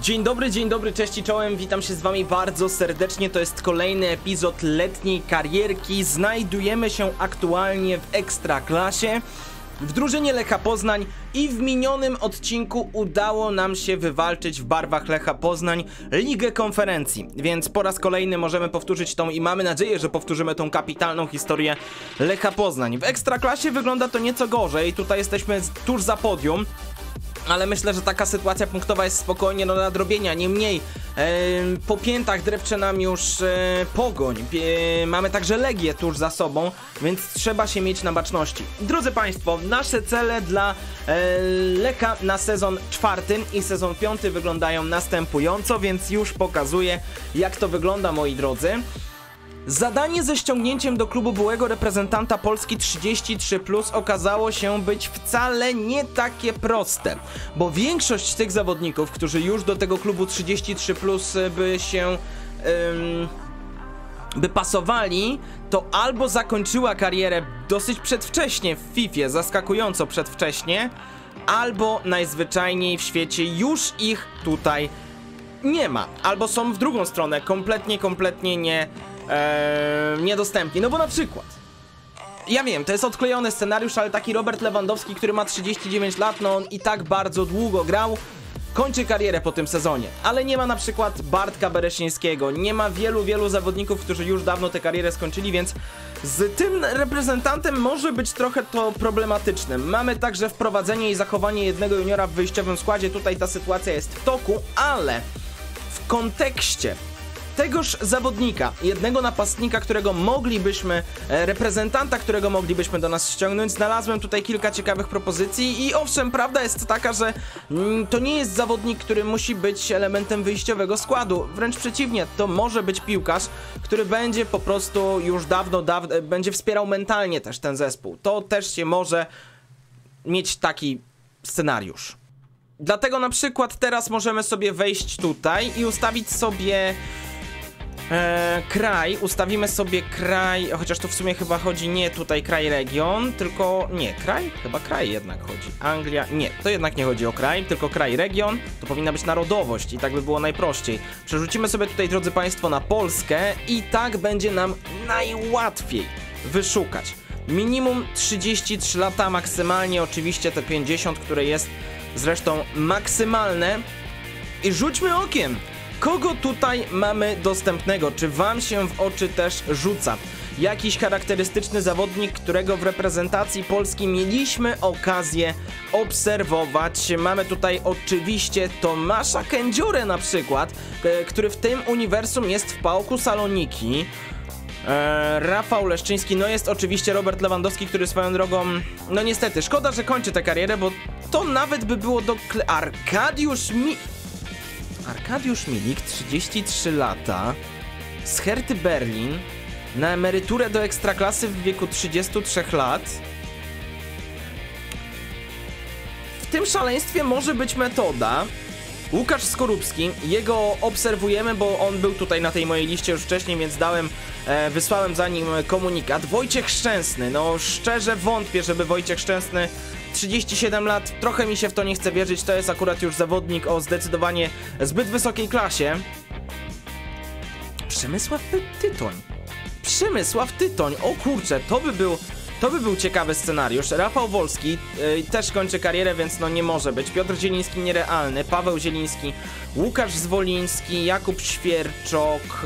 Dzień dobry, cześć i czołem, witam się z wami bardzo serdecznie. To jest kolejny epizod letniej karierki. Znajdujemy się aktualnie w Ekstraklasie, w drużynie Lecha Poznań i w minionym odcinku udało nam się wywalczyć w barwach Lecha Poznań Ligę Konferencji, więc po raz kolejny możemy powtórzyć tą i mamy nadzieję, że powtórzymy tą kapitalną historię Lecha Poznań. W Ekstraklasie wygląda to nieco gorzej, tutaj jesteśmy tuż za podium, ale myślę, że taka sytuacja punktowa jest spokojnie do nadrobienia. Niemniej po piętach drepcze nam już Pogoń. Mamy także Legię tuż za sobą, więc trzeba się mieć na baczności. Drodzy Państwo, nasze cele dla Lecha na sezon 4 i sezon 5 wyglądają następująco, więc już pokazuję, jak to wygląda, moi drodzy. Zadanie ze ściągnięciem do klubu byłego reprezentanta Polski 33+ okazało się być wcale nie takie proste, bo większość tych zawodników, którzy już do tego klubu 33+ by się by pasowali, to albo zakończyła karierę dosyć przedwcześnie w FIFA, zaskakująco przedwcześnie, albo najzwyczajniej w świecie już ich tutaj nie ma, albo są w drugą stronę, kompletnie niedostępni. No bo na przykład, ja wiem, to jest odklejony scenariusz, ale taki Robert Lewandowski, który ma 39 lat, no on i tak bardzo długo grał, kończy karierę po tym sezonie, ale nie ma na przykład Bartka Bereszyńskiego, nie ma wielu zawodników, którzy już dawno tę karierę skończyli, więc z tym reprezentantem może być trochę to problematyczne. Mamy także wprowadzenie i zachowanie jednego juniora w wyjściowym składzie, tutaj ta sytuacja jest w toku, ale w kontekście tegoż zawodnika, jednego napastnika, którego moglibyśmy, reprezentanta, którego moglibyśmy do nas ściągnąć, znalazłem tutaj kilka ciekawych propozycji i owszem, prawda jest taka, że to nie jest zawodnik, który musi być elementem wyjściowego składu, wręcz przeciwnie, to może być piłkarz, który będzie po prostu już dawno będzie wspierał mentalnie też ten zespół. To też się może mieć taki scenariusz. Dlatego na przykład teraz możemy sobie wejść tutaj i ustawić sobie kraj, ustawimy sobie kraj, chociaż tu w sumie chyba chodzi nie tutaj kraj, region, tylko nie, kraj? Chyba kraj jednak chodzi. Anglia, nie, to jednak nie chodzi o kraj, tylko kraj, region, to powinna być narodowość i tak by było najprościej. Przerzucimy sobie tutaj, drodzy Państwo, na Polskę i tak będzie nam najłatwiej wyszukać. Minimum 33 lata, maksymalnie oczywiście te 50, które jest zresztą maksymalne. I rzućmy okiem, kogo tutaj mamy dostępnego, czy wam się w oczy też rzuca jakiś charakterystyczny zawodnik, którego w reprezentacji Polski mieliśmy okazję obserwować. Mamy tutaj oczywiście Tomasza Kędziurę na przykład, który w tym uniwersum jest w PAOK Saloniki. Rafał Leszczyński, no jest oczywiście Robert Lewandowski, który swoją drogą, no niestety, szkoda, że kończy tę karierę, bo to nawet by było do Arkadiusz Milik, 33 lata, z Herty Berlin, na emeryturę do Ekstraklasy w wieku 33 lat. W tym szaleństwie może być metoda. Łukasz Skorupski, jego obserwujemy, bo on był tutaj na tej mojej liście już wcześniej, więc wysłałem za nim komunikat. Wojciech Szczęsny, no szczerze wątpię, żeby Wojciech Szczęsny, 37 lat, trochę mi się w to nie chce wierzyć, to jest akurat już zawodnik o zdecydowanie zbyt wysokiej klasie. Przemysław Tytoń, o kurczę, to by był ciekawy scenariusz. Rafał Wolski też kończy karierę, więc no nie może być. Piotr Zieliński nierealny, Paweł Zieliński, Łukasz Zwoliński, Jakub Świerczok.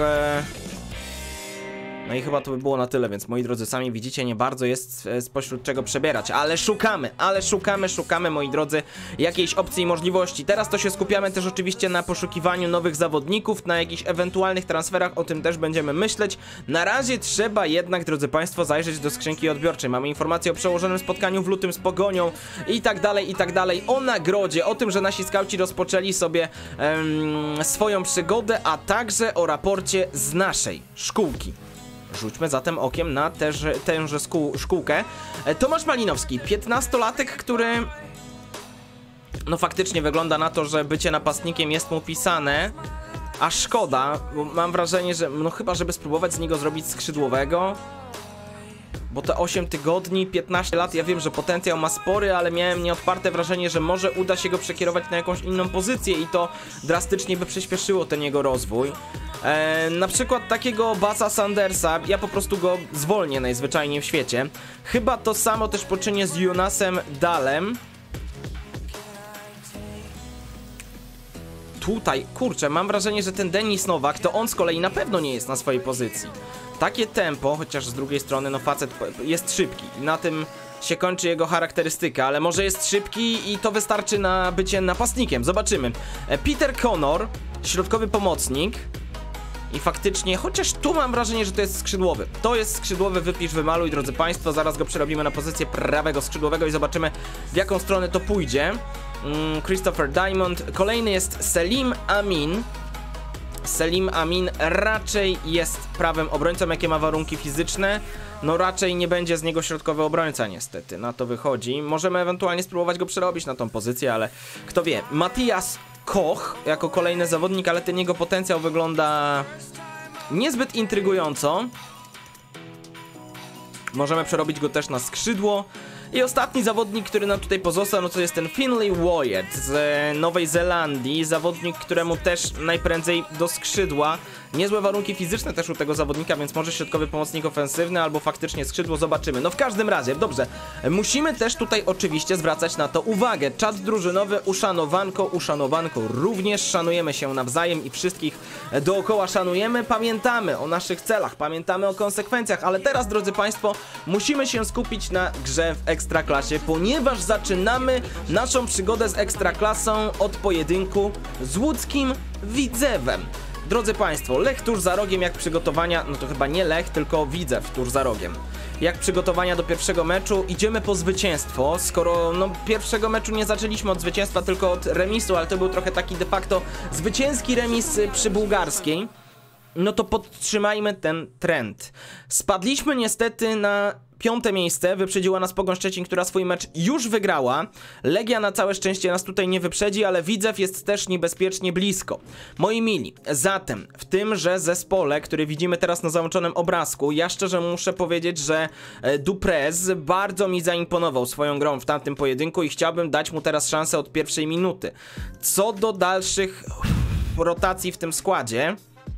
No i chyba to by było na tyle, więc moi drodzy, sami widzicie, nie bardzo jest spośród czego przebierać, ale szukamy, moi drodzy, jakiejś opcji i możliwości. Teraz to się skupiamy też oczywiście na poszukiwaniu nowych zawodników, na jakichś ewentualnych transferach, o tym też będziemy myśleć. Na razie trzeba jednak, drodzy Państwo, zajrzeć do skrzynki odbiorczej. Mamy informacje o przełożonym spotkaniu w lutym z Pogonią i tak dalej, o nagrodzie, o tym, że nasi skauci rozpoczęli sobie swoją przygodę, a także o raporcie z naszej szkółki. Rzućmy zatem okiem na tęże szkółkę. Tomasz Malinowski, 15-latek, który no faktycznie wygląda na to, że bycie napastnikiem jest mu pisane. A szkoda, bo mam wrażenie, że no chyba żeby spróbować z niego zrobić skrzydłowego. bo te 8 tygodni, 15 lat, ja wiem, że potencjał ma spory, ale miałem nieodparte wrażenie, że może uda się go przekierować na jakąś inną pozycję i to drastycznie by przyspieszyło ten jego rozwój. Na przykład takiego Basa Sandersa, ja po prostu go zwolnię najzwyczajniej w świecie. Chyba to samo też poczynię z Jonasem Dahlem. Tutaj, kurczę, mam wrażenie, że ten Denis Nowak, to on z kolei na pewno nie jest na swojej pozycji. Takie tempo, chociaż z drugiej strony, no facet jest szybki i na tym się kończy jego charakterystyka, ale może jest szybki i to wystarczy na bycie napastnikiem, zobaczymy. Peter Connor, środkowy pomocnik. I faktycznie, chociaż tu mam wrażenie, że to jest skrzydłowy. To jest skrzydłowy, wypisz, wymaluj, drodzy państwo. Zaraz go przerobimy na pozycję prawego skrzydłowego i zobaczymy, w jaką stronę to pójdzie. Christopher Diamond. Kolejny jest Selim Amin. Selim Amin raczej jest prawym obrońcą. Jakie ma warunki fizyczne? No raczej nie będzie z niego środkowy obrońca niestety. Na to wychodzi. Możemy ewentualnie spróbować go przerobić na tą pozycję, ale kto wie. Matthias Koch jako kolejny zawodnik, ale ten jego potencjał wygląda niezbyt intrygująco. Możemy przerobić go też na skrzydło. I ostatni zawodnik, który nam tutaj pozostał, no to jest ten Finlay Wyatt z Nowej Zelandii. Zawodnik, któremu też najprędzej do skrzydła. Niezłe warunki fizyczne też u tego zawodnika, więc może środkowy pomocnik ofensywny albo faktycznie skrzydło, zobaczymy. No w każdym razie, dobrze, musimy też tutaj oczywiście zwracać na to uwagę. Czat drużynowy, uszanowanko również, szanujemy się nawzajem i wszystkich dookoła szanujemy. Pamiętamy o naszych celach, pamiętamy o konsekwencjach, ale teraz, drodzy państwo, musimy się skupić na grze w Ekstraklasie, ponieważ zaczynamy naszą przygodę z Ekstraklasą od pojedynku z łódzkim Widzewem. Drodzy państwo, Lech tuż za rogiem, jak przygotowania, no to chyba nie Lech, tylko Widzew tuż za rogiem. Jak przygotowania do pierwszego meczu, idziemy po zwycięstwo, skoro no pierwszego meczu nie zaczęliśmy od zwycięstwa, tylko od remisu, ale to był trochę taki de facto zwycięski remis przy bułgarskiej. No to podtrzymajmy ten trend. Spadliśmy niestety na 5. miejsce, wyprzedziła nas Pogoń Szczecin, która swój mecz już wygrała. Legia na całe szczęście nas tutaj nie wyprzedzi, ale Widzew jest też niebezpiecznie blisko. Moi mili, zatem w tymże zespole, który widzimy teraz na załączonym obrazku, ja szczerze muszę powiedzieć, że Duprez bardzo mi zaimponował swoją grą w tamtym pojedynku i chciałbym dać mu teraz szansę od pierwszej minuty. Co do dalszych rotacji w tym składzie,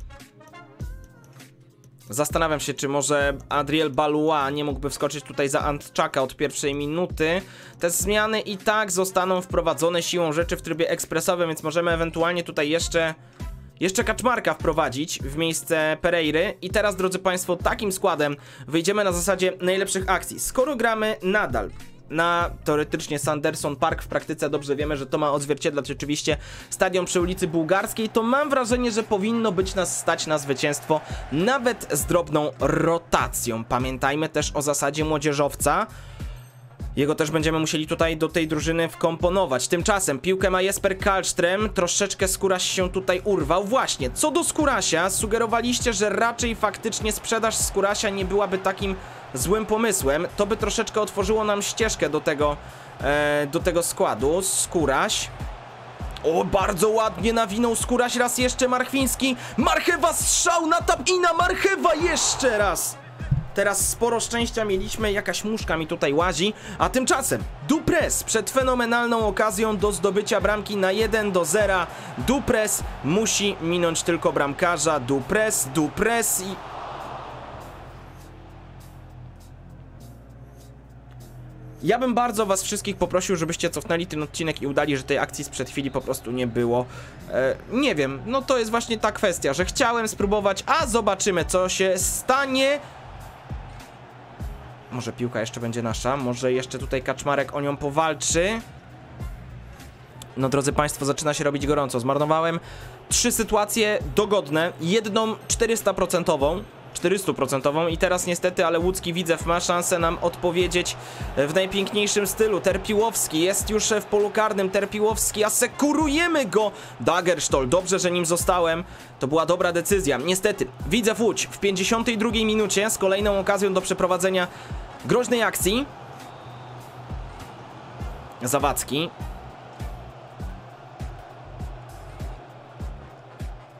zastanawiam się, czy może Adriel Balua nie mógłby wskoczyć tutaj za Antczaka od pierwszej minuty. Te zmiany i tak zostaną wprowadzone siłą rzeczy w trybie ekspresowym, więc możemy ewentualnie tutaj jeszcze Kaczmarka wprowadzić w miejsce Pereiry. I teraz, drodzy państwo, takim składem wyjdziemy na zasadzie najlepszych akcji. Skoro gramy nadal na teoretycznie Sanderson Park, w praktyce dobrze wiemy, że to ma odzwierciedlać oczywiście stadion przy ulicy Bułgarskiej, to mam wrażenie, że powinno być nas stać na zwycięstwo nawet z drobną rotacją. Pamiętajmy też o zasadzie młodzieżowca. Jego też będziemy musieli tutaj do tej drużyny wkomponować. Tymczasem piłkę ma Jesper Karlström. Troszeczkę Skóraś się tutaj urwał. Właśnie, co do Skórasia, sugerowaliście, że raczej faktycznie sprzedaż Skórasia nie byłaby takim złym pomysłem. To by troszeczkę otworzyło nam ścieżkę do tego składu. Skóraś. O, bardzo ładnie nawinął Skóraś. Raz jeszcze Marchwiński. Marchewa, strzał na Tapina. Marchewa jeszcze raz. Teraz sporo szczęścia mieliśmy, jakaś muszka mi tutaj łazi, a tymczasem Duprez przed fenomenalną okazją do zdobycia bramki na 1-0. Duprez musi minąć tylko bramkarza. Duprez i... Ja bym bardzo was wszystkich poprosił, żebyście cofnęli ten odcinek i udali, że tej akcji sprzed chwili po prostu nie było. Nie wiem, no to jest właśnie ta kwestia, że chciałem spróbować, a zobaczymy, co się stanie. Może piłka jeszcze będzie nasza, może jeszcze tutaj Kaczmarek o nią powalczy. No drodzy państwo, zaczyna się robić gorąco. Zmarnowałem 3 sytuacje dogodne, jedną 400% i teraz niestety, ale łódzki Widzew ma szansę nam odpowiedzieć w najpiękniejszym stylu. Terpiłowski jest już w polu karnym, Terpiłowski, asekurujemy go. Dagerstol, dobrze, że nim zostałem. To była dobra decyzja. Niestety, Widzew Łódź w 52 minucie z kolejną okazją do przeprowadzenia groźnej akcji. Zawadzki.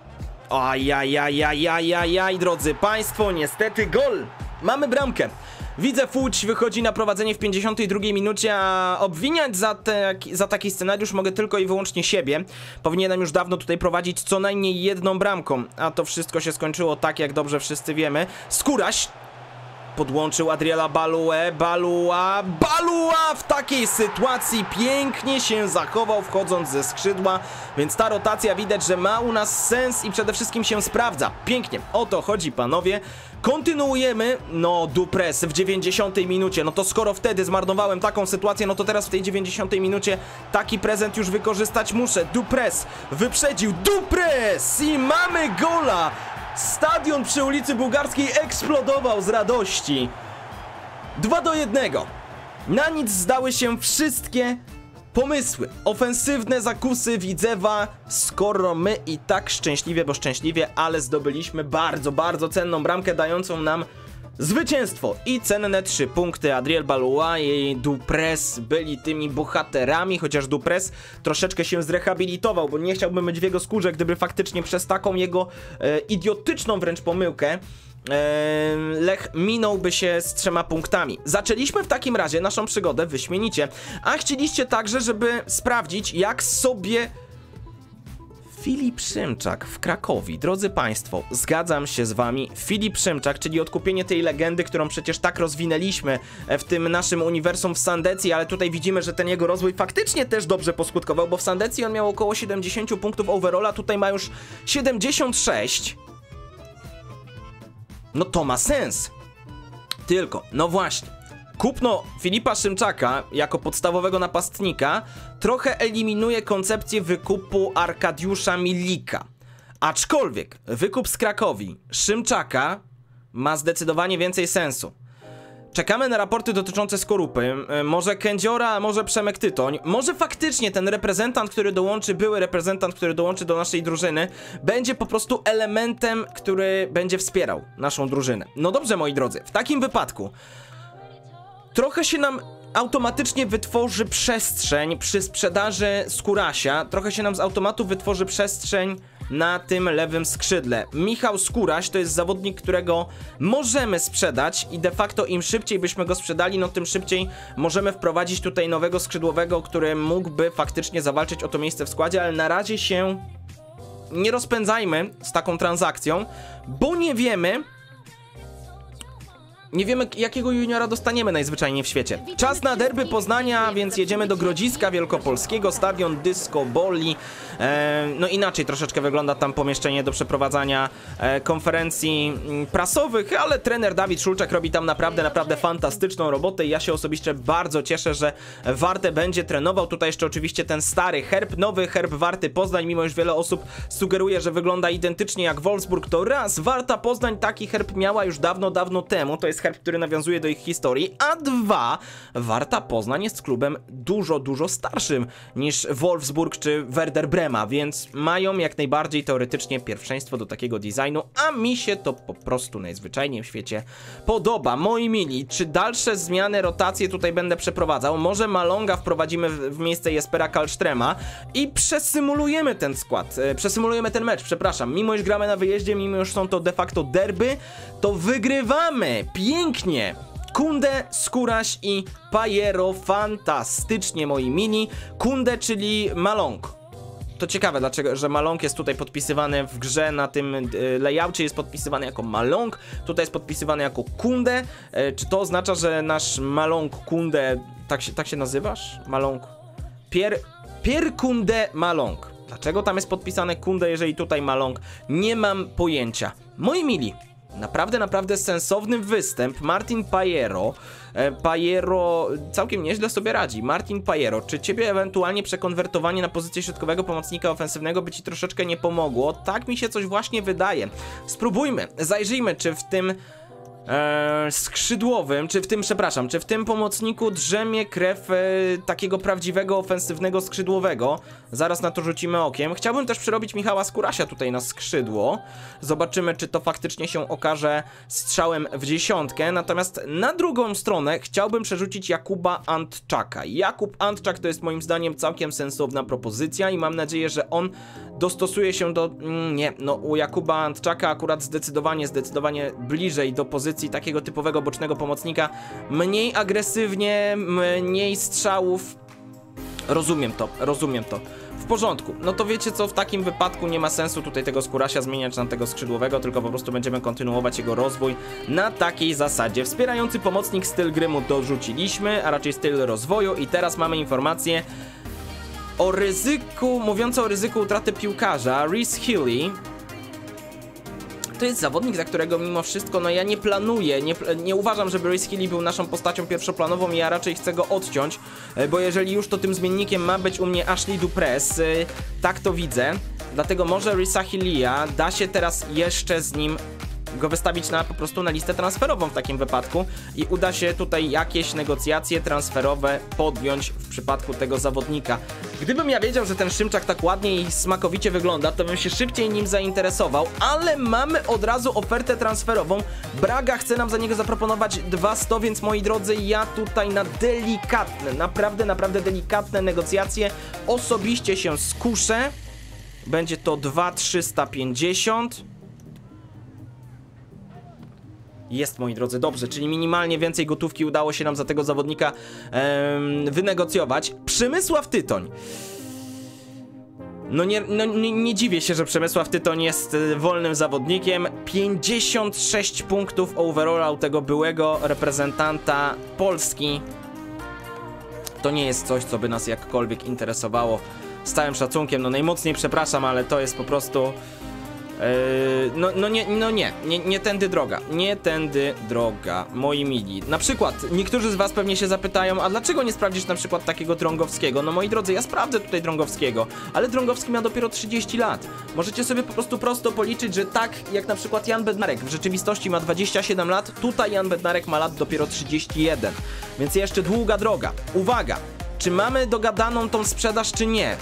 Ajajajajajajaj, drodzy państwo, niestety gol. Mamy bramkę. Widzę, Fuć wychodzi na prowadzenie w 52 minucie, a obwiniać za taki scenariusz mogę tylko i wyłącznie siebie. Powinienem już dawno tutaj prowadzić co najmniej jedną bramką, a to wszystko się skończyło tak, jak dobrze wszyscy wiemy. Skóraś podłączył Adriela Baluę, Balua w takiej sytuacji pięknie się zachował, wchodząc ze skrzydła, więc ta rotacja widać, że ma u nas sens i przede wszystkim się sprawdza. Pięknie, o to chodzi, panowie. Kontynuujemy, no Dupres w 90 minucie, no to skoro wtedy zmarnowałem taką sytuację, no to teraz w tej 90 minucie taki prezent już wykorzystać muszę. Dupres wyprzedził, Dupres i mamy gola! Stadion przy ulicy Bułgarskiej eksplodował z radości. 2-1. Na nic zdały się wszystkie pomysły, ofensywne zakusy Widzewa, skoro my i tak szczęśliwie, bo szczęśliwie, ale zdobyliśmy bardzo, bardzo cenną bramkę dającą nam zwycięstwo i cenne 3 punkty. Adriel Balua i Dupres byli tymi bohaterami, chociaż Dupres troszeczkę się zrehabilitował, bo nie chciałbym być w jego skórze, gdyby faktycznie przez taką jego idiotyczną wręcz pomyłkę Lech minąłby się z 3 punktami. Zaczęliśmy w takim razie naszą przygodę wyśmienicie, a chcieliście także, żeby sprawdzić, jak sobie Filip Szymczak w Krakowie. Drodzy Państwo, zgadzam się z Wami. Filip Szymczak, czyli odkupienie tej legendy, którą przecież tak rozwinęliśmy w tym naszym uniwersum w Sandecji, ale tutaj widzimy, że ten jego rozwój faktycznie też dobrze poskutkował, bo w Sandecji on miał około 70 punktów overalla, tutaj ma już 76. No to ma sens. Tylko, no właśnie, kupno Filipa Szymczaka jako podstawowego napastnika trochę eliminuje koncepcję wykupu Arkadiusza Milika. Aczkolwiek wykup z Krakowi Szymczaka ma zdecydowanie więcej sensu. Czekamy na raporty dotyczące Skorupy, może Kędziora, może Przemek Tytoń, może faktycznie ten reprezentant, który dołączy, były reprezentant, który dołączy do naszej drużyny, będzie po prostu elementem, który będzie wspierał naszą drużynę. No dobrze, moi drodzy, w takim wypadku trochę się nam automatycznie wytworzy przestrzeń przy sprzedaży Skórasia, trochę się nam z automatu wytworzy przestrzeń na tym lewym skrzydle. Michał Skóraś to jest zawodnik, którego możemy sprzedać i de facto im szybciej byśmy go sprzedali, no tym szybciej możemy wprowadzić tutaj nowego skrzydłowego, który mógłby faktycznie zawalczyć o to miejsce w składzie, ale na razie się nie rozpędzajmy z taką transakcją, bo nie wiemy, jakiego juniora dostaniemy najzwyczajniej w świecie. Czas na derby Poznania, więc jedziemy do Grodziska Wielkopolskiego, stadion Disco Boli. No inaczej troszeczkę wygląda tam pomieszczenie do przeprowadzania konferencji prasowych, ale trener Dawid Szulczak robi tam naprawdę fantastyczną robotę i ja się osobiście bardzo cieszę, że Wartę będzie trenował. Tutaj jeszcze oczywiście ten stary herb, nowy herb Warty Poznań, mimo iż wiele osób sugeruje, że wygląda identycznie jak Wolfsburg, to raz, Warta Poznań taki herb miała już dawno temu, to jest herb, który nawiązuje do ich historii, a dwa, Warta Poznań jest klubem dużo starszym niż Wolfsburg czy Werder Brema, więc mają jak najbardziej teoretycznie pierwszeństwo do takiego designu, a mi się to po prostu najzwyczajniej w świecie podoba. Moi mili, czy dalsze zmiany, rotacje tutaj będę przeprowadzał? Może Malonga wprowadzimy w miejsce Jespera Kallströma i przesymulujemy ten skład, przesymulujemy ten mecz, przepraszam. Mimo iż gramy na wyjeździe, mimo iż są to de facto derby, to wygrywamy! Pięknie! Kunde, Skóraś i Pajero, fantastycznie, moi mini. Kunde, czyli Malong. To ciekawe, dlaczego, że Malong jest tutaj podpisywany w grze na tym layoutie, jest podpisywany jako Malong, tutaj jest podpisywany jako Kunde. Czy to oznacza, że nasz Malong Kunde, tak się nazywasz? Malong. Pierre Kunde Malong. Dlaczego tam jest podpisane Kunde, jeżeli tutaj Malong? Nie mam pojęcia. Moi mili, naprawdę sensowny występ. Martin Pajero. Pajero całkiem nieźle sobie radzi. Martin Pajero, czy ciebie ewentualnie przekonwertowanie na pozycję środkowego pomocnika ofensywnego by ci troszeczkę nie pomogło? Tak mi się coś właśnie wydaje. Spróbujmy, zajrzyjmy, czy w tym skrzydłowym, czy w tym pomocniku drzemie krew takiego prawdziwego ofensywnego skrzydłowego. Zaraz na to rzucimy okiem. Chciałbym też przerobić Michała Skórasia tutaj na skrzydło. Zobaczymy, czy to faktycznie się okaże strzałem w dziesiątkę. Natomiast na drugą stronę chciałbym przerzucić Jakuba Antczaka. Jakub Antczak to jest moim zdaniem całkiem sensowna propozycja i mam nadzieję, że on dostosuje się do... u Jakuba Antczaka akurat zdecydowanie bliżej do pozycji pozycji takiego typowego bocznego pomocnika, mniej agresywnie, mniej strzałów. Rozumiem to. W porządku, no to wiecie co, w takim wypadku nie ma sensu tutaj tego Skórasia zmieniać na tego skrzydłowego, tylko po prostu będziemy kontynuować jego rozwój na takiej zasadzie. Wspierający pomocnik, styl gry mu dorzuciliśmy, a raczej styl rozwoju i teraz mamy informację o ryzyku, mówiące o ryzyku utraty piłkarza. Rhys Healey to jest zawodnik, za którego mimo wszystko, no ja nie planuję, nie uważam, żeby Rhys Healey był naszą postacią pierwszoplanową i ja raczej chcę go odciąć, bo jeżeli już, to tym zmiennikiem ma być u mnie Ashley Duprez, tak to widzę, dlatego może Rhysa Healeya da się teraz jeszcze z nim go wystawić po prostu na listę transferową w takim wypadku i uda się tutaj jakieś negocjacje transferowe podjąć w przypadku tego zawodnika. Gdybym ja wiedział, że ten Szymczak tak ładnie i smakowicie wygląda, to bym się szybciej nim zainteresował, ale mamy od razu ofertę transferową. Braga chce nam za niego zaproponować 200, więc moi drodzy, ja tutaj na delikatne, naprawdę delikatne negocjacje osobiście się skuszę. Będzie to 2350. Jest, moi drodzy, dobrze, czyli minimalnie więcej gotówki udało się nam za tego zawodnika wynegocjować. Przemysław Tytoń. Nie dziwię się, że Przemysław Tytoń jest wolnym zawodnikiem. 56 punktów overalla u tego byłego reprezentanta Polski. To nie jest coś, co by nas jakkolwiek interesowało. Z całym szacunkiem, no najmocniej przepraszam, ale to jest po prostu... nie tędy droga, moi mili. Na przykład, niektórzy z was pewnie się zapytają, a dlaczego nie sprawdzisz na przykład takiego Drągowskiego? No moi drodzy, ja sprawdzę tutaj Drągowskiego, ale Drągowski ma dopiero 30 lat. Możecie sobie po prostu prosto policzyć, że tak jak na przykład Jan Bednarek w rzeczywistości ma 27 lat, tutaj Jan Bednarek ma lat dopiero 31. Więc jeszcze długa droga. Uwaga, czy mamy dogadaną tą sprzedaż, czy nie?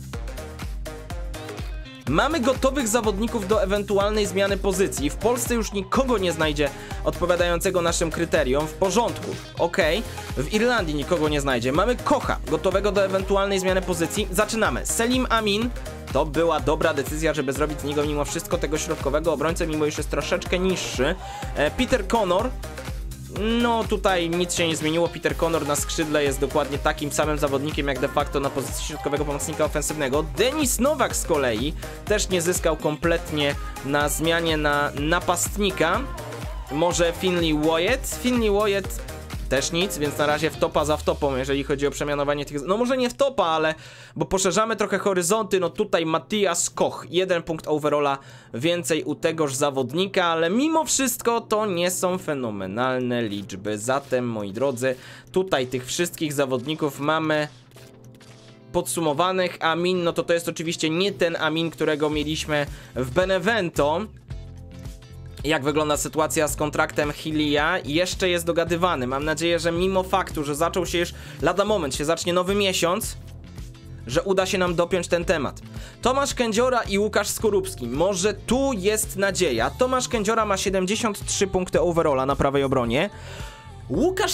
Mamy gotowych zawodników do ewentualnej zmiany pozycji. W Polsce już nikogo nie znajdzie odpowiadającego naszym kryteriom. W porządku, okej. W Irlandii nikogo nie znajdzie. Mamy Kocha, gotowego do ewentualnej zmiany pozycji. Zaczynamy. Selim Amin. To była dobra decyzja, żeby zrobić z niego mimo wszystko tego środkowego obrońcę, mimo iż jest troszeczkę niższy. Peter Connor. No tutaj nic się nie zmieniło, Peter Connor na skrzydle jest dokładnie takim samym zawodnikiem jak de facto na pozycji środkowego pomocnika ofensywnego. Denis Nowak z kolei też nie zyskał kompletnie na zmianie na napastnika. Może Finley Wyatt? Finley Wyatt też nic, więc na razie wtopa za wtopą, jeżeli chodzi o przemianowanie tych... No może nie wtopa, ale... Bo poszerzamy trochę horyzonty, no tutaj Matthias Koch, 1 punkt overalla więcej u tegoż zawodnika, ale mimo wszystko to nie są fenomenalne liczby. Zatem, moi drodzy, tutaj tych wszystkich zawodników mamy podsumowanych. Amin, no to jest oczywiście nie ten Amin, którego mieliśmy w Benevento. Jak wygląda sytuacja z kontraktem Healeya? Jeszcze jest dogadywany. Mam nadzieję, że mimo faktu, że zaczął się już lada moment, się zacznie nowy miesiąc, że uda się nam dopiąć ten temat. Tomasz Kędziora i Łukasz Skorupski. Może tu jest nadzieja. Tomasz Kędziora ma 73 punkty overalla na prawej obronie. Łukasz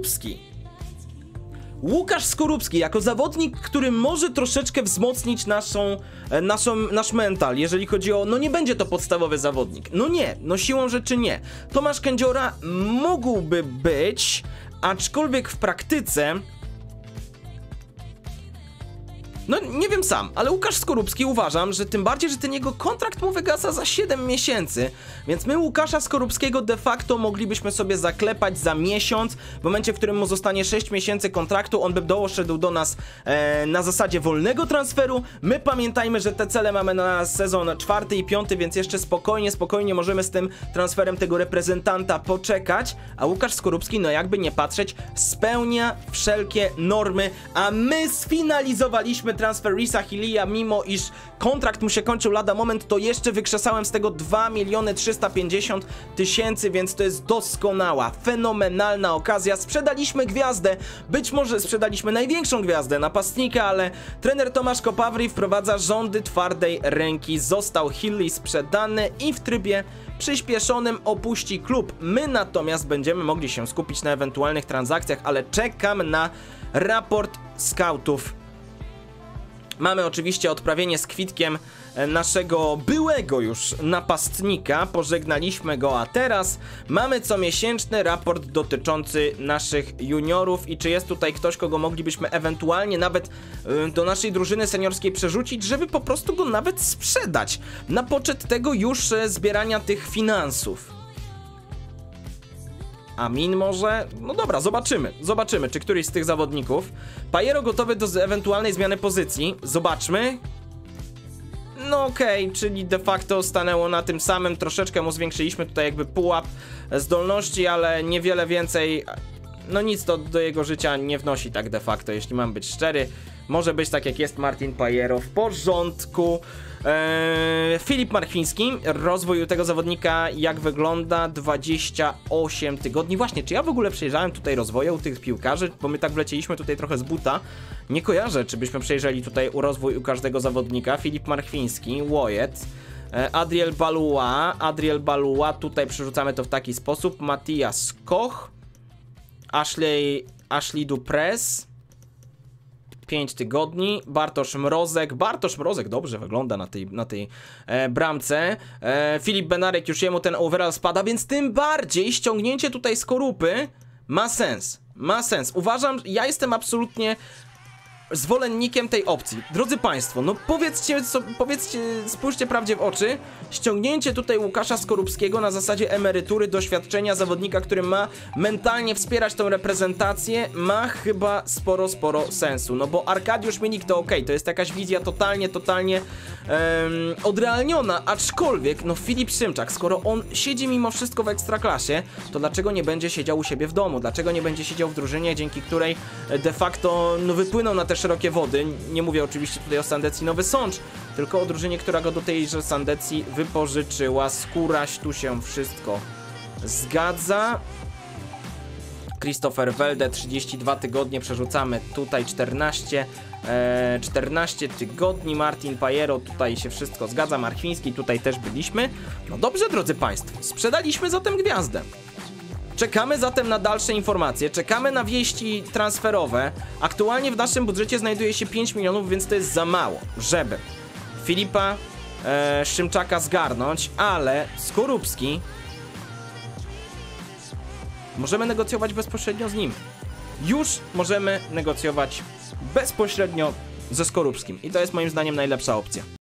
Skorupski jako zawodnik, który może troszeczkę wzmocnić nasz mental, jeżeli chodzi o... No nie będzie to podstawowy zawodnik. No nie, no siłą rzeczy nie. Tomasz Kędziora mógłby być, aczkolwiek w praktyce... No nie wiem sam, ale Łukasz Skorupski uważam, że tym bardziej, że ten jego kontrakt mu wygasa za 7 miesięcy, więc my Łukasza Skorupskiego de facto moglibyśmy sobie zaklepać za miesiąc, w momencie, w którym mu zostanie 6 miesięcy kontraktu, on by doszedł do nas na zasadzie wolnego transferu. My pamiętajmy, że te cele mamy na sezon 4. i 5, więc jeszcze spokojnie możemy z tym transferem tego reprezentanta poczekać, a Łukasz Skorupski, no jakby nie patrzeć, spełnia wszelkie normy, a my sfinalizowaliśmy transfer Rhysa Healeya, mimo iż kontrakt mu się kończył lada moment, to jeszcze wykrzesałem z tego 2 350 000, więc to jest doskonała, fenomenalna okazja. Sprzedaliśmy gwiazdę, być może sprzedaliśmy największą gwiazdę napastnika, ale trener Tomasz Kopawry wprowadza rządy twardej ręki. Został Healey sprzedany i w trybie przyspieszonym opuści klub. My natomiast będziemy mogli się skupić na ewentualnych transakcjach, ale czekam na raport scoutów. Mamy oczywiście odprawienie z kwitkiem naszego byłego już napastnika, pożegnaliśmy go, a teraz mamy comiesięczny raport dotyczący naszych juniorów i czy jest tutaj ktoś, kogo moglibyśmy ewentualnie nawet do naszej drużyny seniorskiej przerzucić, żeby po prostu go nawet sprzedać na poczet tego już zbierania tych finansów. Amin może? No dobra, zobaczymy, czy któryś z tych zawodników. Pajero gotowy do ewentualnej zmiany pozycji, zobaczmy. No okej, czyli de facto stanęło na tym samym, troszeczkę mu zwiększyliśmy tutaj jakby pułap zdolności, ale niewiele więcej, no nic to do jego życia nie wnosi tak de facto, jeśli mam być szczery. Może być tak jak jest Martin Pajero, w porządku. Filip Marchwiński, rozwój tego zawodnika jak wygląda? 28 tygodni. Właśnie, czy ja w ogóle przejrzałem tutaj rozwoju u tych piłkarzy? Bo my tak wlecieliśmy tutaj trochę z buta. Nie kojarzę, czy byśmy przejrzeli tutaj rozwój u każdego zawodnika. Filip Marchwiński, Wojt, Adriel Balua, tutaj przerzucamy to w taki sposób. Matthias Koch, Ashley Dupres, 5 tygodni, Bartosz Mrozek dobrze wygląda na tej bramce, Filip Benarek, już jemu ten overall spada, więc tym bardziej ściągnięcie tutaj Skorupy ma sens, uważam, ja jestem absolutnie zwolennikiem tej opcji. Drodzy Państwo, no powiedzcie, spójrzcie prawdzie w oczy, ściągnięcie tutaj Łukasza Skorupskiego na zasadzie emerytury, doświadczenia zawodnika, który ma mentalnie wspierać tą reprezentację, ma chyba sporo sensu, no bo Arkadiusz Milik to okej, to jest jakaś wizja totalnie odrealniona, aczkolwiek, no Filip Szymczak, skoro on siedzi mimo wszystko w Ekstraklasie, to dlaczego nie będzie siedział u siebie w domu, dlaczego nie będzie siedział w drużynie, dzięki której de facto, no wypłynął na te szerokie wody. Nie mówię oczywiście tutaj o Sandecji Nowy Sącz, tylko o drużynie, która go do tejże Sandecji wypożyczyła. Skóraś, tu się wszystko zgadza. Christopher Welde, 32 tygodnie, przerzucamy tutaj 14 tygodni. Martin Pajero, tutaj się wszystko zgadza. Marchwiński, tutaj też byliśmy. No dobrze, drodzy Państwo, sprzedaliśmy zatem gwiazdę. Czekamy zatem na dalsze informacje, czekamy na wieści transferowe. Aktualnie w naszym budżecie znajduje się 5 milionów, więc to jest za mało, żeby Filipa Szymczaka zgarnąć, ale Skorupski możemy negocjować bezpośrednio z nim. Już możemy negocjować bezpośrednio ze Skorupskim i to jest moim zdaniem najlepsza opcja.